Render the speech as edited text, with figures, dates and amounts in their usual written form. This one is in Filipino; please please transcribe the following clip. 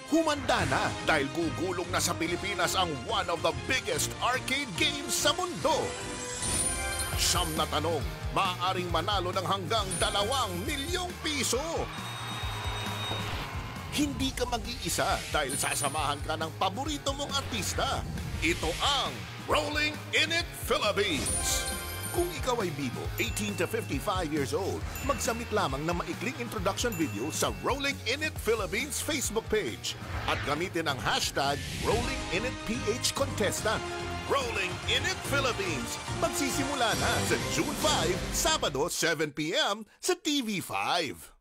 humanda na dahil gugulong na sa Pilipinas ang one of the biggest arcade games sa mundo. Siyam na tanong, maaaring manalo ng hanggang 2 milyong piso. Hindi ka mag-iisa dahil sasamahan ka ng paborito mong artista. Ito ang Rolling in It Philippines. Kung ikaw ay bibo, 18 to 55 years old, magsubmit lamang ng maikling introduction video sa Rolling in It Philippines Facebook page at gamitin ang hashtag RollingInItPH Contestant. Rolling in It Philippines. Magsisimula na sa June 5, Sabado 7 p.m. sa TV5.